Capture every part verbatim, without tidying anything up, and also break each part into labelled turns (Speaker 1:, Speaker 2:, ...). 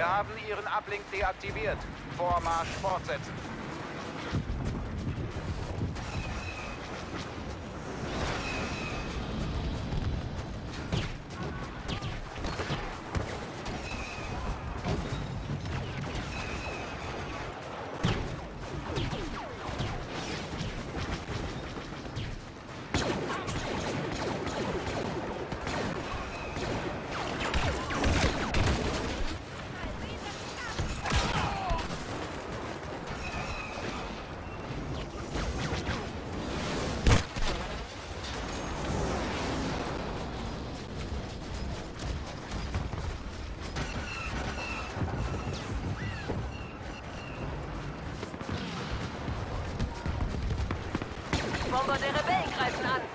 Speaker 1: Wir haben Ihren Uplink deaktiviert. Vormarsch fortsetzen.
Speaker 2: Bomber der Rebellen greifen an.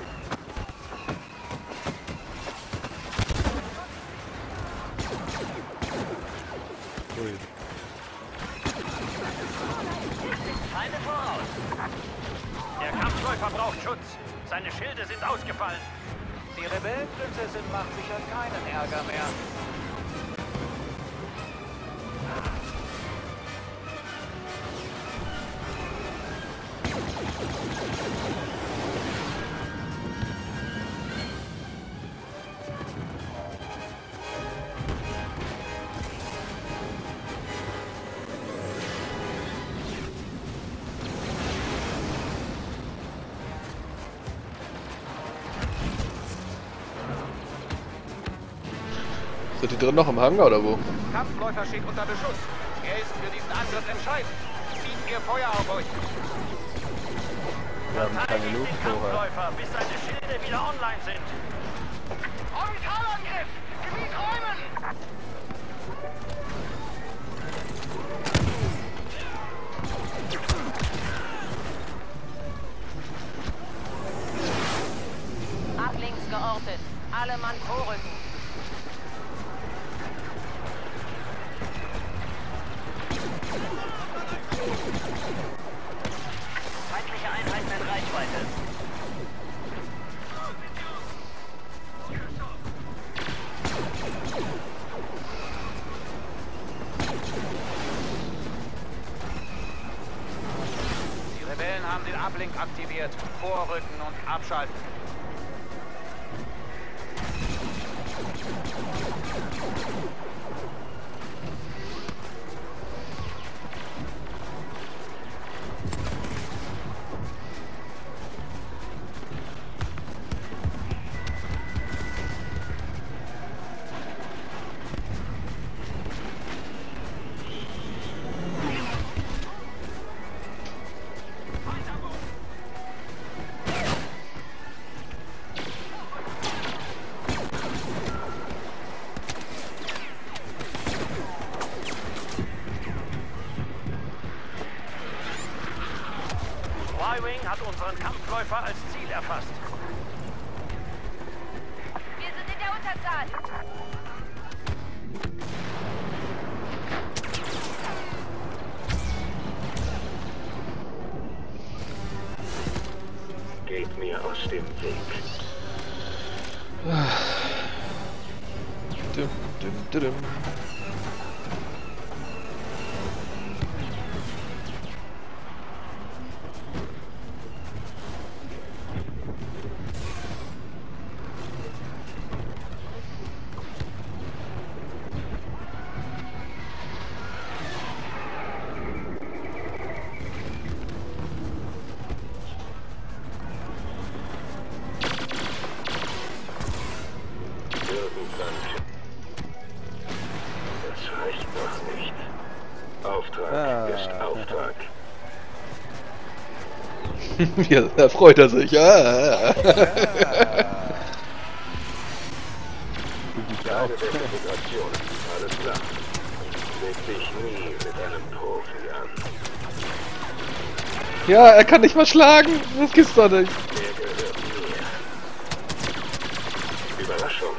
Speaker 3: Ui.
Speaker 4: Feinde voraus. Der Kampfläufer braucht Schutz. Seine Schilde sind ausgefallen.
Speaker 1: Die Rebellenprinzessin macht sicher keinen Ärger mehr.
Speaker 3: Sind die drin noch im Hangar oder wo?
Speaker 1: Kampfläufer steht unter Beschuss. Er ist für diesen Angriff entscheidend. Zieht ihr Feuer auf euch.
Speaker 5: Wir haben keine
Speaker 4: Verteidigt den
Speaker 5: Luftvorrat.
Speaker 4: Kampfläufer, bis seine Schilde wieder online sind.
Speaker 1: Orbitalangriff! Gebiet räumen!
Speaker 2: Uplinks geortet. Alle Mann vorrücken.
Speaker 4: Feindliche Einheiten in Reichweite.
Speaker 1: Die Rebellen haben den Uplink aktiviert. Vorrücken und abschalten.
Speaker 4: Y-Wing hat unseren Kampfläufer als Ziel erfasst.
Speaker 2: Wir sind in der Unterzahl.
Speaker 6: Geht mir aus dem Weg.
Speaker 3: Dim, dim, dim, dim.
Speaker 6: Irgendwann. Das reicht noch nicht. Auftrag
Speaker 5: Ah.
Speaker 6: ist Auftrag.
Speaker 3: Ja, da freut er sich. Ja.
Speaker 5: Ja. Ich auch.
Speaker 6: Keine der Integration. Alles klar. Leg dich nie mit einem Profi an.
Speaker 3: Ja, er kann nicht mal schlagen. Das gibt's doch nicht.
Speaker 6: Der gehört mir. Überraschung.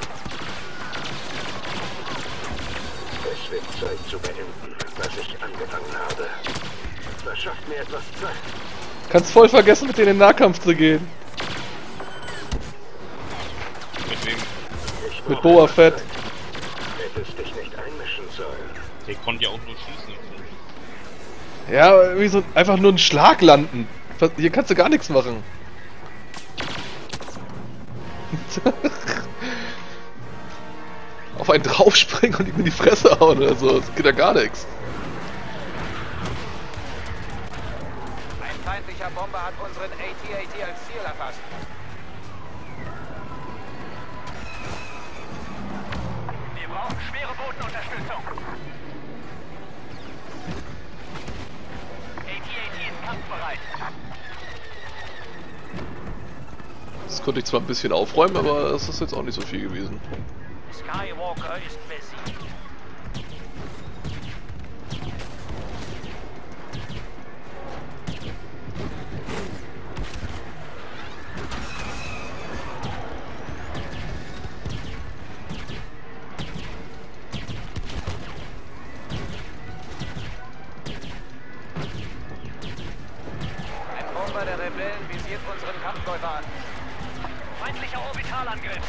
Speaker 6: Es wird Zeit zu beenden, was ich angefangen habe. Verschafft mir etwas Zeit.
Speaker 3: Kannst voll vergessen, mit denen in den Nahkampf zu gehen.
Speaker 6: Ich
Speaker 3: Mit
Speaker 6: brauche
Speaker 3: Boba
Speaker 6: etwas
Speaker 3: Fett.
Speaker 6: Zeit. hättest dich nicht einmischen sollen.
Speaker 5: Der konnte ja auch nur schießen.
Speaker 3: Ja, irgendwie so einfach nur ein Schlag landen. Was- Hier kannst du gar nichts machen. Auf einen draufspringen und ihm in die Fresse hauen oder so. Das geht ja gar nichts.
Speaker 1: Ein feindlicher Bomber hat unseren A T A T als Ziel erfasst.
Speaker 4: Wir brauchen schwere Bodenunterstützung. A T A T ist kampfbereit.
Speaker 3: Das konnte ich zwar ein bisschen aufräumen, aber das ist jetzt auch nicht so viel gewesen.
Speaker 4: Skywalker ist besiegt.
Speaker 1: Ein Bomber der Rebellen visiert unseren Kampfläufer an.
Speaker 4: Feindlicher Orbitalangriff.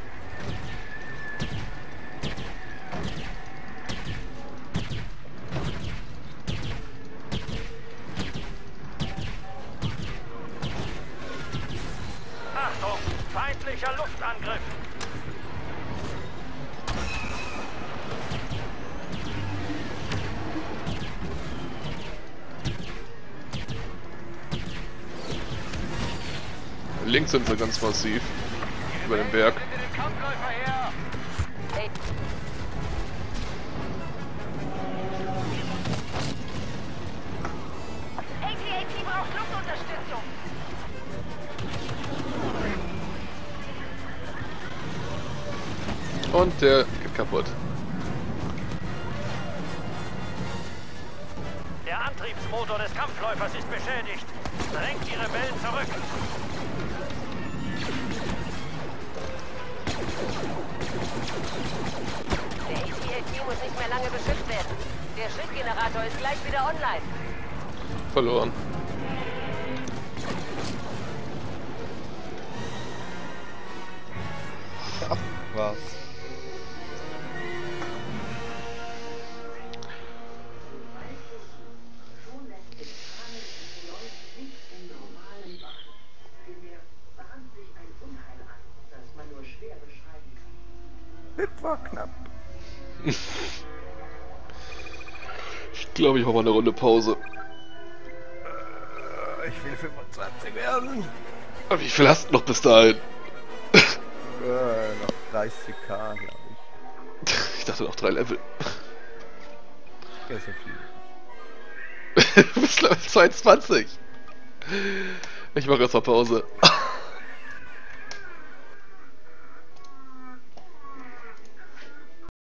Speaker 4: Achtung, feindlicher Luftangriff.
Speaker 3: Links sind sie ganz massiv. Über den Berg.
Speaker 1: Hinter den Kampfläufer her!
Speaker 2: Hey, A T A T braucht Luftunterstützung.
Speaker 3: Und der geht kaputt.
Speaker 4: Der Antriebsmotor des Kampfläufers ist beschädigt. Drängt die Rebellen zurück.
Speaker 2: Der A T A T muss nicht mehr lange beschützt werden. Der Schrittgenerator ist gleich wieder online.
Speaker 3: Verloren.
Speaker 7: Was?
Speaker 8: Das war knapp.
Speaker 3: Ich glaube, ich mache mal eine Runde Pause.
Speaker 8: Äh, Ich will fünfundzwanzig werden.
Speaker 3: Aber wie viel hast du noch bis dahin?
Speaker 8: Äh, noch dreißig K, glaube ich.
Speaker 3: Ich dachte noch drei Level.
Speaker 8: Ja, so viel.
Speaker 3: Du bist Level zweiundzwanzig. Ich mache erstmal Pause.